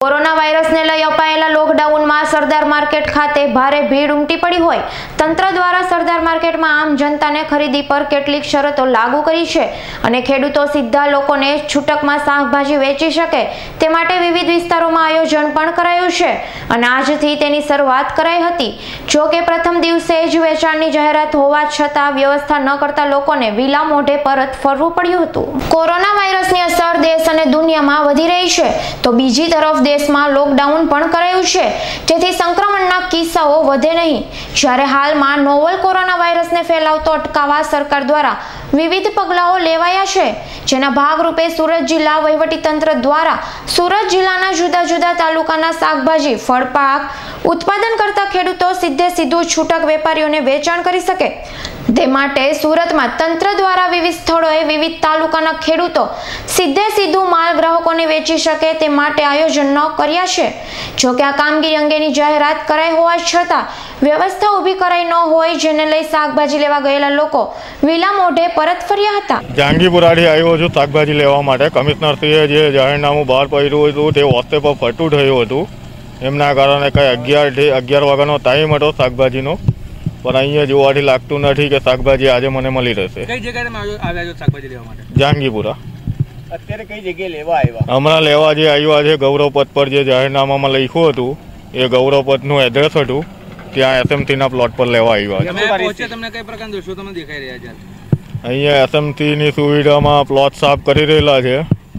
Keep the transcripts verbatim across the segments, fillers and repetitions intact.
Corona વાયરસને લઈ અપાયેલા લોકડાઉનમાં સરદાર માર્કેટ ખાતે ભારે ભીડ ઉમટી પડી હોય તંત્ર દ્વારા સરદાર માર્કેટમાં આમ જનતાને ખરીદી પર કેટલીક શરતો લાગુ કરી છે અને ખેડૂતો સીધા લોકોને છૂટકમાં શાકભાજી વેચી શકે તે માટે વિવિધ વિસ્તારોમાં આયોજન પણ કરાયું છે અને આજથી તેની શરૂઆત કરાઈ હતી। જો કે પ્રથમ દિવસે જ વેચાણની જાહેરાત હોવા છતાં વ્યવસ્થા ન કરતા લોકોને વિલા મોઢે પરત ફરવું પડ્યું હતું। કોરોના વાયરસની અસર દેશ અને દુનિયામાં વધી રહી છે તો બીજી તરફ દેશમાં લોકડાઉન પણ કરાયું છે જેથી સંક્રમણના કિસ્સાઓ વધે નહીં। જ્યારે હાલમાં નોવલ કોરોના વાયરસને ફેલાવતો અટકાવવા સરકાર દ્વારા વિવિધ પગલાઓ લેવાયા છે જેના ભાગરૂપે સુરત જિલ્લા વહીવટીતંત્ર દ્વારા સુરત જિલ્લાના જુદા જુદા તાલુકાના શાકભાજી ફળ પાક ઉત્પાદન કરતા ખેડૂતો સીધે સીધું છૂટક વેપારીઓને વેચાણ કરી શકે તે માટે સુરતમાં તંત્ર દ્વારા વિવિધ સ્થળોએ વિવિધ તાલુકાના ખેડૂતો સીધે સીધું માલ ગ્રાહકોને વેચી શકે તે માટે આયોજન કર્યા છે। જો કે આ કામગીરી અંગેની જાહેરાત કરાઈ હોવા છતાં વ્યવસ્થા ઊભી કરાઈ ન હોય જેને લઈ શાકભાજી લેવા ગયેલા લોકો વિલા મોઢે પરત ફર્યા હતા। જહાંગીરપુરાથી આવ્યો છું શાકભાજી લેવા માટે। કમિશનરશ્રીએ જે જાહેરનામું બહાર પાડ્યું હતું તે વસ્તે પર ફરતું થયું હતું એમના કારણે કંઈ અગિયારથી અગિયાર વાગ્યાનો ટાઈમ હતો શાકભાજીનો પણ અહીંયા જોવાથી લાગતું નથી કે શાકભાજી આજે મને મળી રહેશે। કઈ જગ્યાએ આવ્યા છો શાકભાજી લેવા માટે? જહાંગીરપુરા। અત્યારે કઈ જગ્યાએ લેવા આવ્યા? હમણાં લેવા જે આવ્યા છે ગૌરવપથ પર જે જાહેરનામામાં લખ્યું હતું એ ગૌરવપથનું એડ્રેસ હતું ત્યાં એસએમસીના પ્લોટ પર લેવા આવ્યા। તમને કઈ પ્રકારના દ્રશ્યો તમને દેખાઈ રહ્યા છે? અહીંયા એસએમસીની સુવિધામાં પ્લોટ સાફ કરી રહેલા છે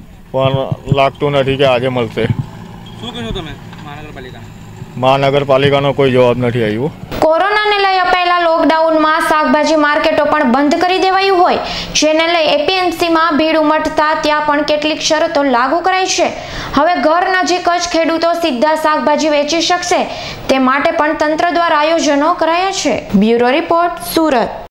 પણ લાગતું નથી કે આજે મળશે। શું કહો તમે મહાનગરપાલિકા? મહાનગરપાલિકાનો કોઈ જવાબ નથી આવ્યો। કોરોનાને લઈ અપાયેલા લોકડાઉનમાં શાકભાજી માર્કેટો પણ બંધ કરી દેવાયું હોય જેને લઈ એપીએમસીમાં ભીડ ઉમટતા ત્યાં પણ કેટલીક શરતો લાગુ કરાઈ છે। હવે ઘર નજીક જ ખેડૂતો સીધા શાકભાજી વેચી શકશે તે માટે પણ તંત્ર દ્વારા આયોજનો કરાયા છે। Bureau report, Surat.